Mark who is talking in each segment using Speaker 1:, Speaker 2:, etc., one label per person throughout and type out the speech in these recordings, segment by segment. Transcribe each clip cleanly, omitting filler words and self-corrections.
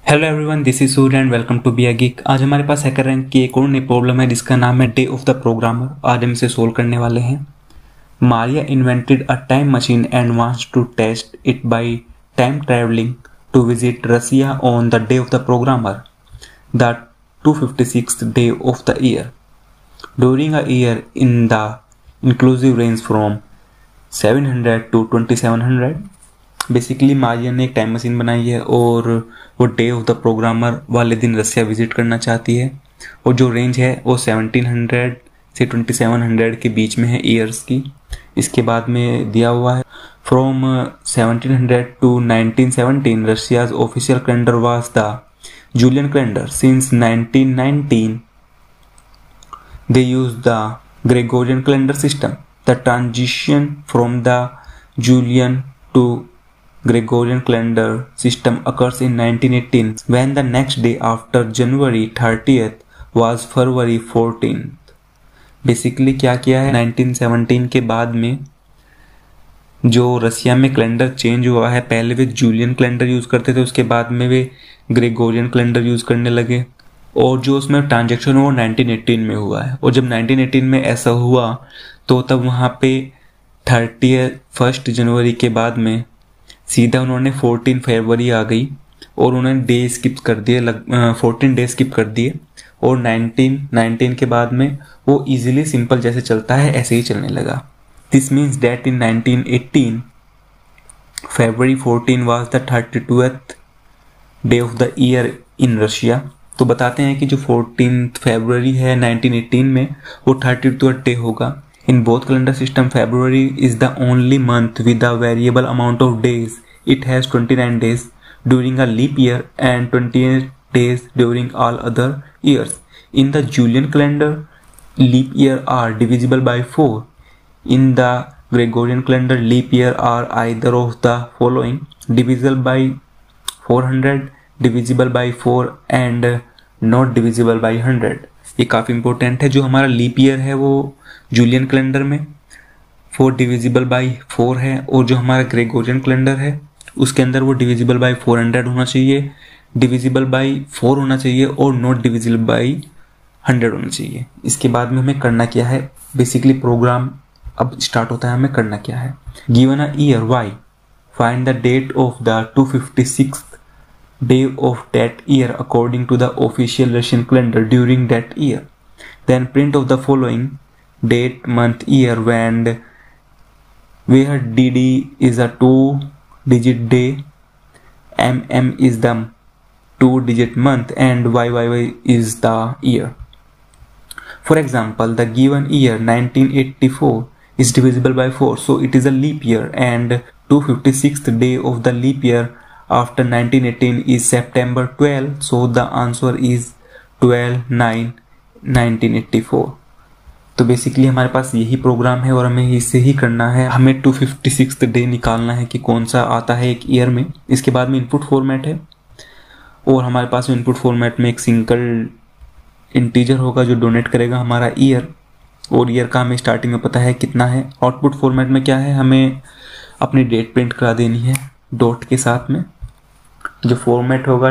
Speaker 1: Hello everyone, this is Surya and welcome to be a geek. आज हमारे पास hacker rank की एक और नई प्रॉब्लम है जिसका नाम है डे ऑफ द प्रोग्रामर। आज हम इसे सोल्व करने वाले हैं। Maria invented a time machine and wants to test it by time travelling to visit Russia on the day of the programmer, the 256th day of the year, during a year in the inclusive range from 700 to 2700। Basically Maria ने एक time machine बनाई है और वो day of the programmer वाले दिन रसिया visit करना चाहती है और जो रेंज है वो 1700 से 2700 के बीच में है ईयर्स की। इसके बाद में दिया हुआ है from 1700 to 1917 Russia's official calendar was the Julian calendar. Since 1919 they used the Gregorian calendar system. The transition from the Julian to Gregorian calendar system occurs in 1918 when the next day after January 30th was February 14th. Basically क्या किया है 1917 के बाद में जो रसिया में calendar change हुआ है, पहले वे जूलियन कैलेंडर यूज करते थे, उसके बाद में वे ग्रेगोरियन कैलेंडर यूज करने लगे और जो उसमें ट्रांजेक्शन वो 1918 में हुआ है। और जब 1918 में ऐसा हुआ तो तब वहाँ पे 31 जनवरी के बाद में सीधा उन्होंने 14 फरवरी आ गई और उन्होंने डे स्किप कर दिए, 14 डे स्किप कर दिए और 1919 के बाद में वो इजीली सिंपल जैसे चलता है ऐसे ही चलने लगा। This means that in 1918 February 14 was the 32th day of the year in Russia. तो बताते हैं कि जो 14 फरवरी है 1918 में वो 32th डे होगा। In both calendar system February is the only month with a variable amount of days. It has 29 days during a leap year and 28 days during all other years. In the Julian calendar leap year are divisible by 4। In the Gregorian calendar leap year are either of the following divisible by 400, divisible by 4 and not divisible by 100। ये काफ़ी important है। जो हमारा leap year है वो Julian calendar में 4 divisible by 4 है और जो हमारा ग्रेगोरियन कैलेंडर है उसके अंदर वो डिविजिबल बाई 400 होना चाहिए, डिविजिबल बाई 4 होना चाहिए और नॉट डिविजिबल बाई 100 होना चाहिए। इसके बाद में हमें करना क्या है, बेसिकली प्रोग्राम अब स्टार्ट होता है। हमें करना क्या है, given a year Y, find the date of the 256th day of that year according to the official Russian calendar during that year. Then print of the following date, month, year, when where DD is a 2-digit day, MM is the 2-digit month, and YYY is the year. For example, the given year 1984 is divisible by 4, so it is a leap year, and 256th day of the leap year after 1918 is September 12, so the answer is 12/9/1984। तो basically हमारे पास यही programme है और हमें इसे ही करना है। हमें 256th डे निकालना है कि कौन सा आता है एक ईयर में। इसके बाद में इनपुट फॉर्मेट है और हमारे पास इनपुट फॉर्मेट में एक सिंगल इंटीजर होगा जो डोनेट करेगा हमारा ईयर, और ईयर का हमें स्टार्टिंग में पता है कितना है। आउटपुट फॉर्मेट में क्या है, हमें अपनी डेट प्रिंट करा देनी है डॉट के साथ में। जो फॉर्मेट होगा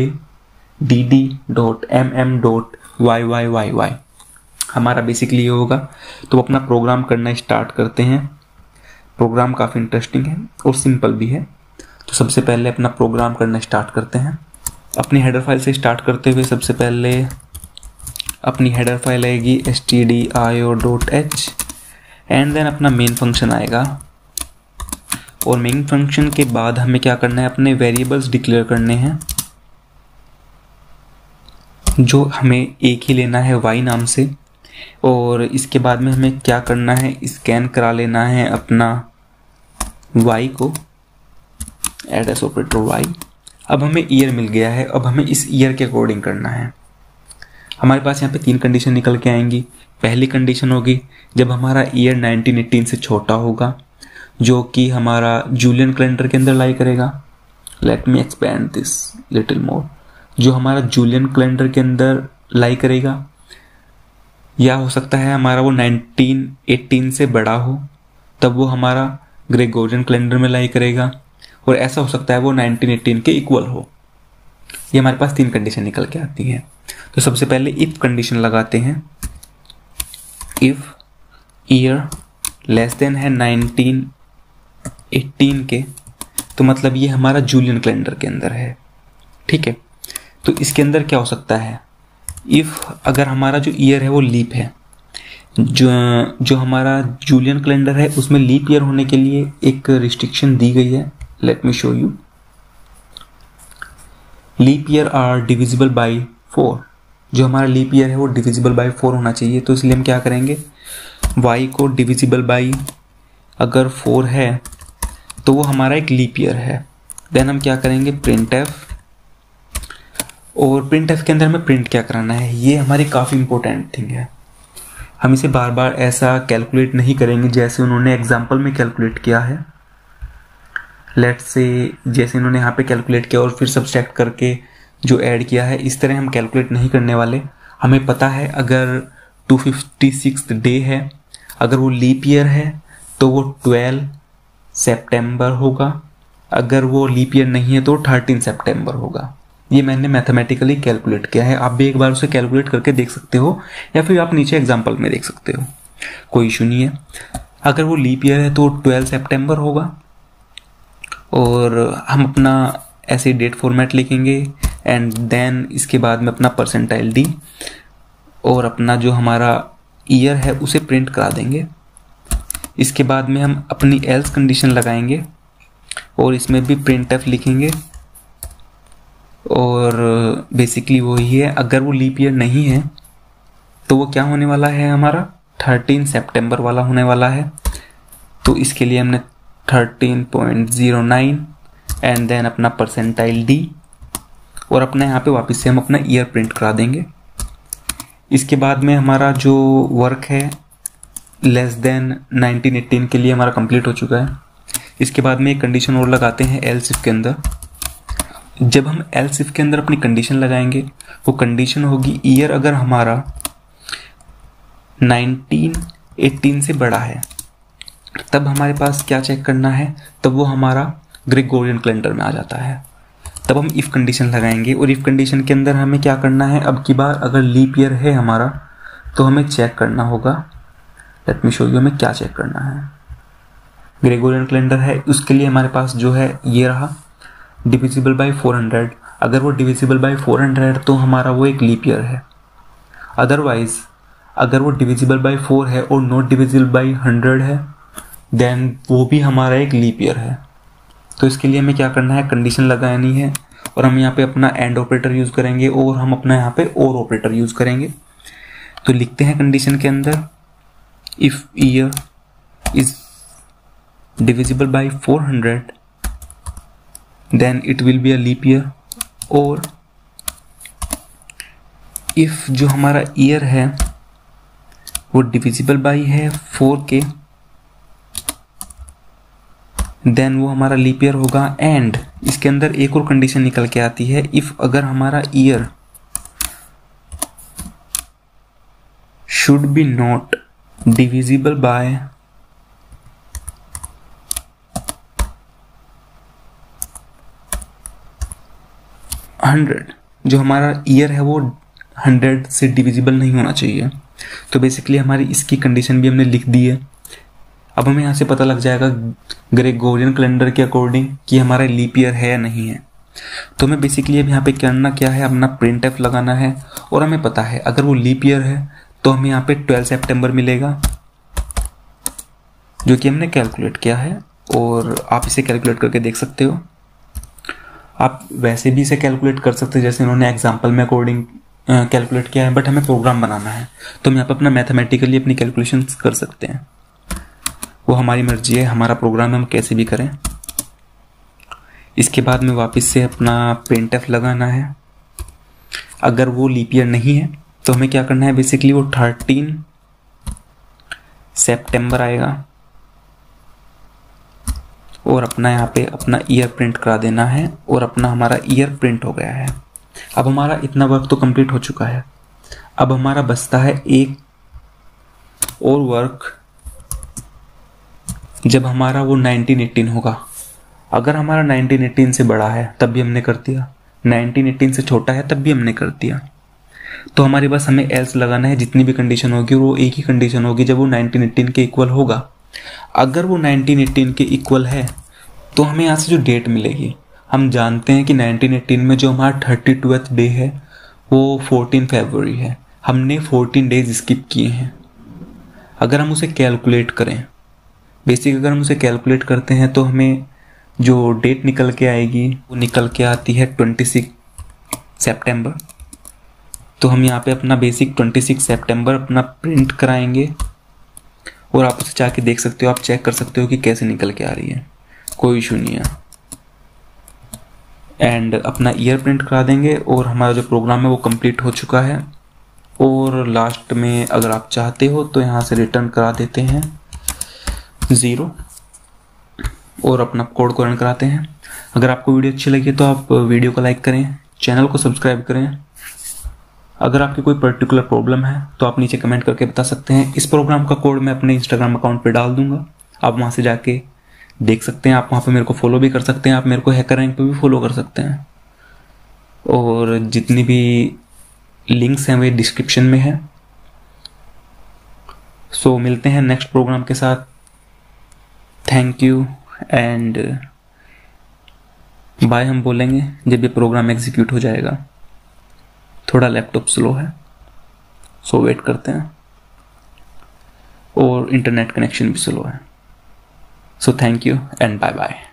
Speaker 1: dd.mm.yyyy हमारा बेसिकली ये होगा। तो अपना प्रोग्राम करना स्टार्ट करते हैं। प्रोग्राम काफ़ी इंटरेस्टिंग है और सिंपल भी है। तो सबसे पहले अपना प्रोग्राम करना स्टार्ट करते हैं। अपनी हेडर फाइल से स्टार्ट करते हुए सबसे पहले अपनी हेडर फाइल आएगी stdio.h एंड देन अपना मेन फंक्शन आएगा। और मेन फंक्शन के बाद हमें क्या करना है, अपने वेरिएबल्स डिक्लेयर करने हैं जो हमें एक ही लेना है y नाम से। और इसके बाद में हमें क्या करना है, स्कैन करा लेना है अपना y को, एड एस ऑपरेटर y। अब हमें ईयर मिल गया है, अब हमें इस ईयर के अकॉर्डिंग करना है। हमारे पास यहाँ पे 3 कंडीशन निकल के आएंगी। पहली कंडीशन होगी जब हमारा ईयर 1918 से छोटा होगा, जो कि हमारा जूलियन कैलेंडर के अंदर लाई करेगा। Let me expand this little more. जो हमारा जूलियन कैलेंडर के अंदर लाई करेगा, या हो सकता है हमारा वो 1918 से बड़ा हो तब वो हमारा ग्रेगोरियन कैलेंडर में लाई करेगा, और ऐसा हो सकता है वो 1918 के इक्वल हो, ये हमारे पास 3 कंडीशन निकल के आती हैं। तो सबसे पहले इफ कंडीशन लगाते हैं, इफ ईयर लेस देन है 1918 के, तो मतलब ये हमारा जूलियन कैलेंडर के अंदर है, ठीक है। तो इसके अंदर क्या हो सकता है, इफ अगर हमारा जो ईयर है वो लीप है, जो हमारा जूलियन कैलेंडर है उसमें लीप ईयर होने के लिए एक रिस्ट्रिक्शन दी गई है। Let me show you. Leap year are divisible by 4। जो हमारा लीप ईयर है वो डिविजिबल बाई 4 होना चाहिए। तो इसलिए हम क्या करेंगे, y को डिविजिबल बाई अगर 4 है तो वो हमारा एक लीप ईयर है। देन हम क्या करेंगे, प्रिंट एफ, और प्रिंट एफ के अंदर हमें प्रिंट क्या कराना है, ये हमारी काफ़ी इंपॉर्टेंट थिंग है। हम इसे बार बार ऐसा कैलकुलेट नहीं करेंगे जैसे उन्होंने एग्जाम्पल में कैलकुलेट किया है। लेट्स से जैसे इन्होंने यहाँ पे कैलकुलेट किया और फिर सब्सट्रैक्ट करके जो ऐड किया है, इस तरह हम कैलकुलेट नहीं करने वाले। हमें पता है अगर 256 डे है, अगर वो लीप ईयर है तो वो 12 सितंबर होगा, अगर वो लीप ईयर नहीं है तो 13 सितंबर होगा। ये मैंने मैथमेटिकली कैलकुलेट किया है, आप भी एक बार उसे कैलकुलेट करके देख सकते हो या फिर आप नीचे एग्जाम्पल में देख सकते हो, कोई इशू नहीं है। अगर वो लीप ईयर है तो 12 सितंबर होगा, और हम अपना ऐसे डेट फॉर्मेट लिखेंगे एंड देन इसके बाद में अपना परसेंटाइल डी और अपना जो हमारा ईयर है उसे प्रिंट करा देंगे। इसके बाद में हम अपनी एल्स कंडीशन लगाएंगे और इसमें भी प्रिंट एफ लिखेंगे, और बेसिकली वही है। अगर वो लीप ईयर नहीं है तो वो क्या होने वाला है, हमारा 13 सितंबर वाला होने वाला है। तो इसके लिए हमने 13.09 एंड देन अपना परसेंटाइल डी और अपना यहाँ पे वापस से हम अपना ईयर प्रिंट करा देंगे। इसके बाद में हमारा जो वर्क है लेस देन 1918 के लिए हमारा कंप्लीट हो चुका है। इसके बाद में एक कंडीशन और लगाते हैं एल्स इफ के अंदर। जब हम एल्स इफ के अंदर अपनी कंडीशन लगाएंगे, वो कंडीशन होगी ईयर अगर हमारा 1918 से बड़ा है, तब हमारे पास क्या चेक करना है, तब वो हमारा ग्रेगोरियन कैलेंडर में आ जाता है। तब हम इफ़ कंडीशन लगाएंगे और इफ़ कंडीशन के अंदर हमें क्या करना है, अब की बार अगर लीप ईयर है हमारा तो हमें चेक करना होगा। लेट मी शो यू हमें क्या चेक करना है। ग्रेगोरियन कैलेंडर है, उसके लिए हमारे पास जो है ये रहा डिविजिबल बाई 400। अगर वो डिविजिबल बाई 400 तो हमारा वो एक लीप ईयर है। अदरवाइज अगर वो डिविजिबल बाई 4 है और नॉट डिविजिबल बाई 100 है, देन वो भी हमारा एक लीप ईयर है। तो इसके लिए हमें क्या करना है, कंडीशन लगानी है और हम यहाँ पे अपना एंड ऑपरेटर यूज़ करेंगे और हम अपना यहाँ पे और ऑपरेटर यूज़ करेंगे। तो लिखते हैं कंडीशन के अंदर, if year is divisible by 400 then it will be a leap year, और इफ़ जो हमारा ईयर है वो डिविजिबल बाई है 4 के, देन वो हमारा लीप ईयर होगा। एंड इसके अंदर एक और कंडीशन निकल के आती है, इफ अगर हमारा year should be not divisible by 100, जो हमारा ईयर है वो 100 से डिविजिबल नहीं होना चाहिए। तो बेसिकली हमारी इसकी कंडीशन भी हमने लिख दी है। अब हमें यहाँ से पता लग जाएगा ग्रेगोरियन कैलेंडर के अकॉर्डिंग कि हमारा लीप ईयर है या नहीं है। तो हमें बेसिकली अब यहाँ पे करना क्या है, अपना प्रिंट एफ लगाना है, और हमें पता है अगर वो लीप ईयर है तो हमें यहाँ पे 12 सितंबर मिलेगा, जो कि हमने कैलकुलेट किया है, और आप इसे कैलकुलेट करके देख सकते हो। आप वैसे भी इसे कैलकुलेट कर सकते हैं जैसे उन्होंने एग्जाम्पल में अकॉर्डिंग कैलकुलेट किया है, बट हमें प्रोग्राम बनाना है तो हम यहाँ पे अपना मैथमेटिकली अपनी कैलकुलेशंस कर सकते हैं। वो हमारी मर्जी है, हमारा प्रोग्राम हम कैसे भी करें। इसके बाद में वापस से अपना प्रिंट एफ लगाना है। अगर वो लीप ईयर नहीं है तो हमें क्या करना है, बेसिकली वो 13 सितंबर आएगा और अपना यहाँ पे अपना ईयर प्रिंट करा देना है, और अपना हमारा ईयर प्रिंट हो गया है। अब हमारा इतना वर्क तो कंप्लीट हो चुका है। अब हमारा बचता है एक और वर्क, जब हमारा वो 1918 होगा। अगर हमारा 1918 से बड़ा है तब भी हमने कर दिया, 1918 से छोटा है तब भी हमने कर दिया। तो हमारे पास हमें एल्स लगाना है, जितनी भी कंडीशन होगी वो एक ही कंडीशन होगी जब वो 1918 के इक्वल होगा। अगर वो 1918 के इक्वल है तो हमें यहाँ से जो डेट मिलेगी, हम जानते हैं कि 1918 में जो हमारा 32वां डे है वो 14 फरवरी है, हमने 14 डेज स्किप किए हैं। अगर हम उसे कैलकुलेट करें, बेसिक अगर हम उसे कैलकुलेट करते हैं तो हमें जो डेट निकल के आएगी वो निकल के आती है 26 सितंबर। तो हम यहाँ पे अपना बेसिक 26 सितंबर अपना प्रिंट कराएंगे और आप उसे जाके देख सकते हो, आप चेक कर सकते हो कि कैसे निकल के आ रही है, कोई इशू नहीं है। एंड अपना ईयर प्रिंट करा देंगे और हमारा जो प्रोग्राम है वो कंप्लीट हो चुका है। और लास्ट में अगर आप चाहते हो तो यहाँ से रिटर्न करा देते हैं 0 और अपना कोड को रन कराते हैं। अगर आपको वीडियो अच्छी लगी तो आप वीडियो को लाइक करें, चैनल को सब्सक्राइब करें। अगर आपकी कोई पर्टिकुलर प्रॉब्लम है तो आप नीचे कमेंट करके बता सकते हैं। इस प्रोग्राम का कोड मैं अपने इंस्टाग्राम अकाउंट पे डाल दूंगा, आप वहाँ से जाके देख सकते हैं। आप वहाँ पे मेरे को फॉलो भी कर सकते हैं, आप मेरे को हैकर रैंक पे भी फॉलो कर सकते हैं। और जितनी भी लिंक्स हैं वे डिस्क्रिप्शन में है। सो मिलते हैं नेक्स्ट प्रोग्राम के साथ। थैंक यू एंड बाय हम बोलेंगे जब ये प्रोग्राम एग्जीक्यूट हो जाएगा। थोड़ा लैपटॉप स्लो है, सो वेट करते हैं, और इंटरनेट कनेक्शन भी स्लो है। So thank you and bye bye.